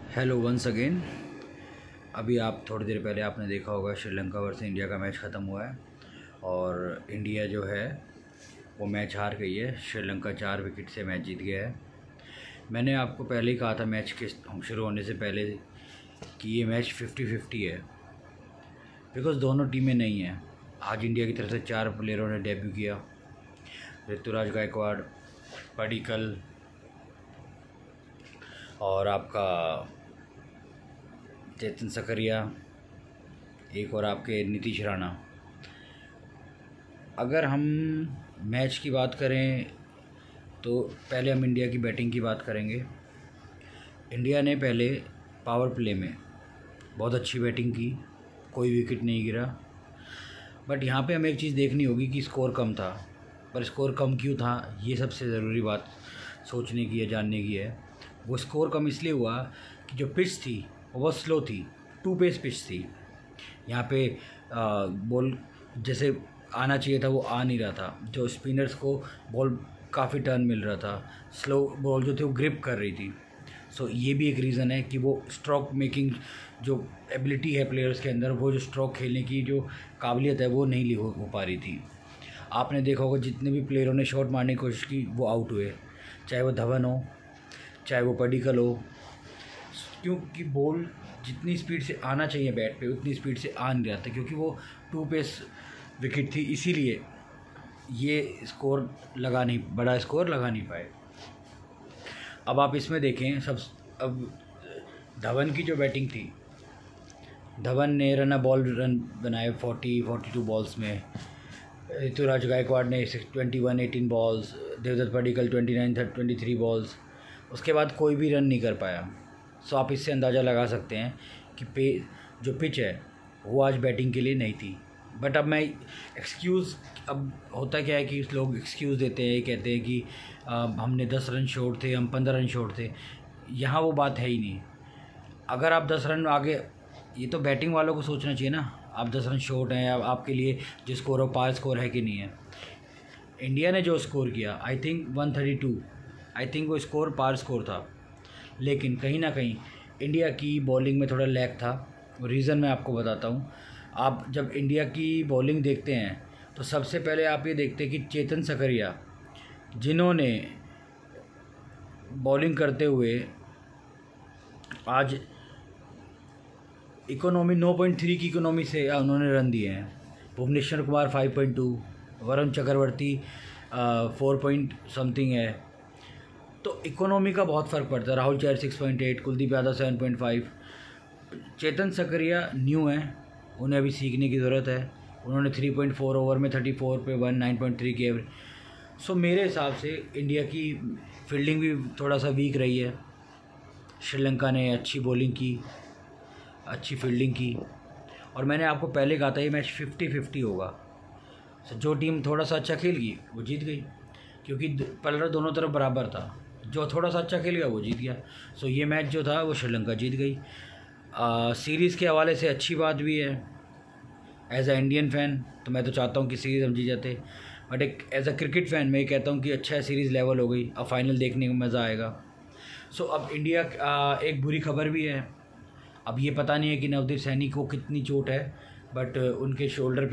Hello once again. अभी आप थोड़ी देर पहले आपने देखा होगा श्रीलंका वर्सेस इंडिया का मैच ख़त्म हुआ है और इंडिया जो है वो मैच हार गई है। श्रीलंका 4 विकेट से मैच जीत गया है। मैंने आपको पहले ही कहा था मैच के शुरू होने से पहले कि ये मैच 50-50 है, बिकॉज दोनों टीमें नहीं हैं। आज इंडिया की तरफ से 4 प्लेयरों ने डेब्यू किया। ऋतुराज गायकवाड़, पडिक्कल और आपका चेतन सकरिया, एक और आपके नीतीश राणा। अगर हम मैच की बात करें तो पहले हम इंडिया की बैटिंग की बात करेंगे। इंडिया ने पहले पावर प्ले में बहुत अच्छी बैटिंग की, कोई विकेट नहीं गिरा। बट यहाँ पे हमें एक चीज़ देखनी होगी कि स्कोर कम था, पर स्कोर कम क्यों था ये सबसे ज़रूरी बात सोचने की है, जानने की है। वो स्कोर कम इसलिए हुआ कि जो पिच थी वो बहुत स्लो थी, 2 पेस पिच थी। यहाँ पे बॉल जैसे आना चाहिए था वो आ नहीं रहा था। जो स्पिनर्स को बॉल काफ़ी टर्न मिल रहा था, स्लो बॉल जो थी वो ग्रिप कर रही थी। सो ये भी एक रीज़न है कि वो स्ट्रोक मेकिंग जो एबिलिटी है प्लेयर्स के अंदर, वो जो स्ट्रोक खेलने की जो काबिलियत है वो नहीं हो पा रही थी। आपने देखा होगा जितने भी प्लेयरों ने शॉट मारने की कोशिश की वो आउट हुए, चाहे वो धवन हो चाहे वो पडिक्कल हो, क्योंकि बॉल जितनी स्पीड से आना चाहिए बैट पे उतनी स्पीड से आ नहीं रहा था, क्योंकि वो 2 पेस विकेट थी। इसीलिए ये स्कोर बड़ा स्कोर लगा नहीं पाए। अब आप इसमें देखें अब धवन की जो बैटिंग थी, धवन ने रन बनाए 42 बॉल्स में। ऋतुराज गायकवाड़ ने 18 बॉल्स, देवदत्त पडिक्कल 23 बॉल्स। उसके बाद कोई भी रन नहीं कर पाया। सो आप इससे अंदाज़ा लगा सकते हैं कि जो पिच है वो आज बैटिंग के लिए नहीं थी। बट अब मैं अब होता क्या है कि लोग एक्सक्यूज़ देते हैं, कहते हैं कि हमने 10 रन शॉर्ट थे, हम 15 रन शॉर्ट थे। यहाँ वो बात है ही नहीं। अगर आप 10 रन आगे, ये तो बैटिंग वालों को सोचना चाहिए ना, आप 10 रन शॉर्ट हैं, आपके लिए जो स्कोर हो पार स्कोर है कि नहीं है। इंडिया ने जो स्कोर किया आई थिंक 132, आई थिंक वो स्कोर पार स्कोर था। लेकिन कहीं ना कहीं इंडिया की बॉलिंग में थोड़ा लैग था। रीज़न मैं आपको बताता हूँ। आप जब इंडिया की बॉलिंग देखते हैं तो सबसे पहले आप ये देखते हैं कि चेतन सकरिया, जिन्होंने बॉलिंग करते हुए आज इकोनॉमी 9.3 की इकोनॉमी से उन्होंने रन दिए हैं। भुवनेश्वर कुमार 5.2, वरुण चक्रवर्ती 4 पॉइंट समथिंग है। तो इकोनॉमी का बहुत फ़र्क पड़ता है। राहुल चहर 6.8, कुलदीप यादव 7.5। चेतन सकरिया न्यू हैं, उन्हें अभी सीखने की ज़रूरत है। उन्होंने 3.4 ओवर में 34 पे 9.3 की एवरेज। सो मेरे हिसाब से इंडिया की फील्डिंग भी थोड़ा सा वीक रही है। श्रीलंका ने अच्छी बॉलिंग की, अच्छी फील्डिंग की, और मैंने आपको पहले कहा था ये मैच 50-50 होगा। जो टीम थोड़ा सा अच्छा खेल गई वो जीत गई, क्योंकि पलड़ा दोनों तरफ बराबर था। जो थोड़ा सा अच्छा खेल गया वो जीत गया। सो ये मैच जो था वो श्रीलंका जीत गई। सीरीज़ के हवाले से अच्छी बात भी है। एज अ इंडियन फ़ैन तो मैं तो चाहता हूँ कि सीरीज़ हम जीत जाते, बट एक एज अ क्रिकेट फ़ैन मैं ये कहता हूँ कि अच्छा है, सीरीज़ लेवल हो गई, अब फाइनल देखने में मज़ा आएगा। सो अब इंडिया एक बुरी खबर भी है। अब ये पता नहीं है कि नवदीप सैनी को कितनी चोट है, बट उनके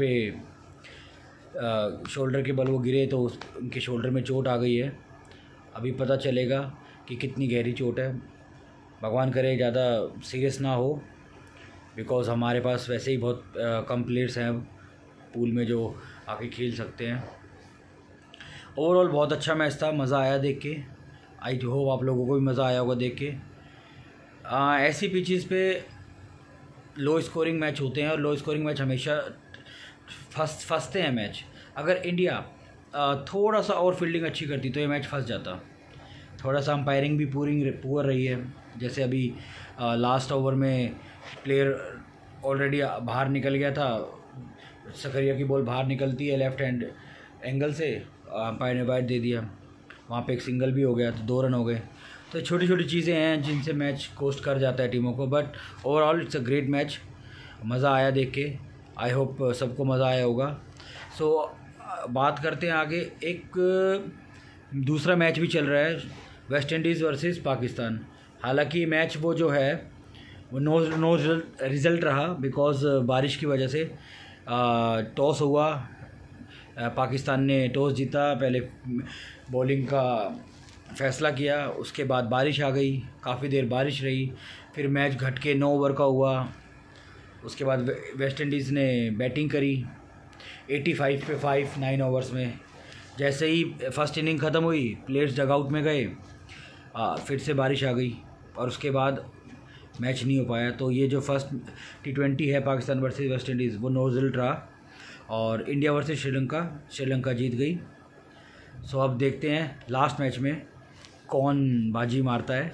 शोल्डर के बल वो गिरे तो उनके शोल्डर में चोट आ गई है। अभी पता चलेगा कि कितनी गहरी चोट है। भगवान करे ज़्यादा सीरियस ना हो, बिकॉज़ हमारे पास वैसे ही बहुत कम प्लेयर्स हैं पूल में जो आके खेल सकते हैं। ओवरऑल बहुत अच्छा मैच था, मज़ा आया देख के। आई होप आप लोगों को भी मज़ा आया होगा देख के। ऐसी पिचेस पे लो स्कोरिंग मैच होते हैं, और लो स्कोरिंग मैच हमेशा फंसते हैं मैच। अगर इंडिया थोड़ा सा और फील्डिंग अच्छी करती तो ये मैच फंस जाता। थोड़ा सा अंपायरिंग भी पुअर रही है। जैसे अभी लास्ट ओवर में प्लेयर ऑलरेडी बाहर निकल गया था, सकरिया की बॉल बाहर निकलती है लेफ्ट हैंड एंगल से, अंपायर ने वाइड दे दिया, वहाँ पे एक सिंगल भी हो गया तो 2 रन हो गए। तो छोटी छोटी चीज़ें हैं जिनसे मैच कोस्ट कर जाता है टीमों को। But overall it's a great match, मज़ा आया देख के। आई होप सबको मज़ा आया होगा। सो बात करते हैं आगे। एक दूसरा मैच भी चल रहा है, वेस्ट इंडीज़ वर्सेस पाकिस्तान। हालांकि मैच वो जो है वो नो रिज़ल्ट रहा, बिकॉज़ बारिश की वजह से टॉस हुआ, पाकिस्तान ने टॉस जीता, पहले बॉलिंग का फ़ैसला किया, उसके बाद बारिश आ गई, काफ़ी देर बारिश रही, फिर मैच घट के 9 ओवर का हुआ। उसके बाद वेस्ट इंडीज़ ने बैटिंग करी 85 पे 5 9 ओवर्स में। जैसे ही फर्स्ट इनिंग ख़त्म हुई, प्लेयर्स डगआउट में गए, फिर से बारिश आ गई और उसके बाद मैच नहीं हो पाया। तो ये जो फर्स्ट T20 है पाकिस्तान वर्सेस वेस्ट इंडीज़, वो नो रिजल्ट रहा और इंडिया वर्सेस श्रीलंका जीत गई। सो अब देखते हैं लास्ट मैच में कौन बाजी मारता है।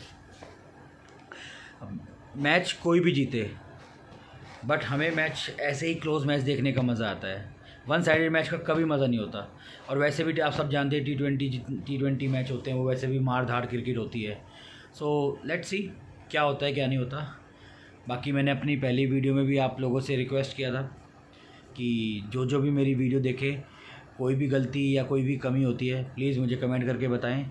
मैच कोई भी जीते, बट हमें मैच ऐसे ही क्लोज मैच देखने का मज़ा आता है। वन साइडेड मैच का कभी मज़ा नहीं होता। और वैसे भी आप सब जानते हैं T20 मैच होते हैं वो वैसे भी मार धाड़ क्रिकेट होती है। सो लेट्स सी क्या होता है क्या नहीं होता। बाकी मैंने अपनी पहली वीडियो में भी आप लोगों से रिक्वेस्ट किया था कि जो भी मेरी वीडियो देखे, कोई भी गलती या कोई भी कमी होती है प्लीज़ मुझे कमेंट करके बताएं।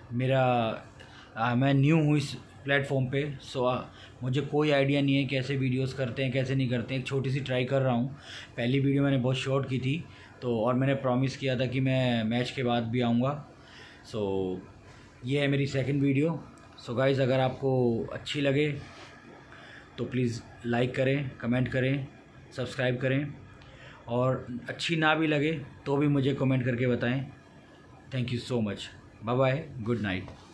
मैं न्यू हूँ इस प्लेटफॉर्म पे, सो मुझे कोई आइडिया नहीं है कैसे वीडियोस करते हैं कैसे नहीं करते हैं। एक छोटी सी ट्राई कर रहा हूँ। पहली वीडियो मैंने बहुत शॉर्ट की थी, तो और मैंने प्रॉमिस किया था कि मैं मैच के बाद भी आऊँगा। सो ये है मेरी सेकंड वीडियो। सो गाइज़, अगर आपको अच्छी लगे तो प्लीज़ लाइक करें, कमेंट करें, सब्सक्राइब करें, और अच्छी ना भी लगे तो भी मुझे कमेंट करके बताएं। Thank you so much. Bye bye, good night.